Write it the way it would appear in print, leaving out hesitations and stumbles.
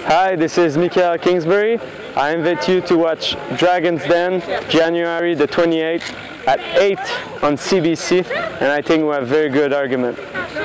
Hi, this is Mikaël Kingsbury. I invite you to watch Dragon's Den, January the 28th at 8 on CBC, and I think we have a very good argument.